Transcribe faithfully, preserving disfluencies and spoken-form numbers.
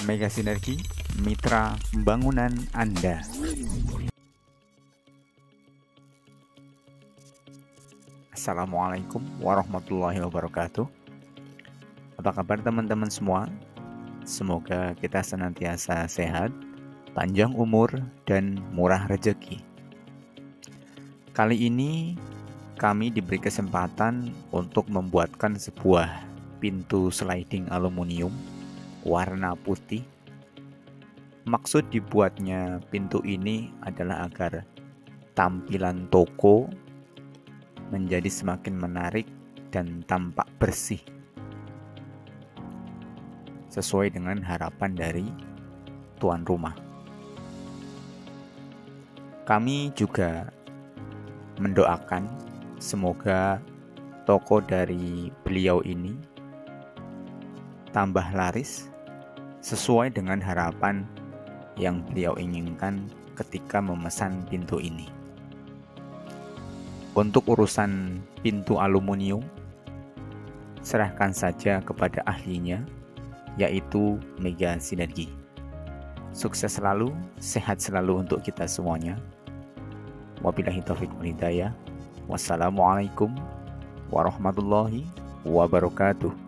Mega Sinergi, mitra pembangunan Anda. Assalamualaikum warahmatullahi wabarakatuh. Apa kabar teman-teman semua? Semoga kita senantiasa sehat, panjang umur, dan murah rezeki. Kali ini kami diberi kesempatan untuk membuatkan sebuah pintu sliding aluminium warna putih. Maksud dibuatnya pintu ini adalah agar tampilan toko menjadi semakin menarik dan tampak bersih, sesuai dengan harapan dari tuan rumah. Kami juga mendoakan semoga toko dari beliau ini tambah laris sesuai dengan harapan yang beliau inginkan ketika memesan pintu ini. Untuk urusan pintu aluminium, serahkan saja kepada ahlinya, yaitu Mega Sinergi. Sukses selalu, sehat selalu untuk kita semuanya. Wabillahi taufiq wal hidayah. Wassalamualaikum warahmatullahi wabarakatuh.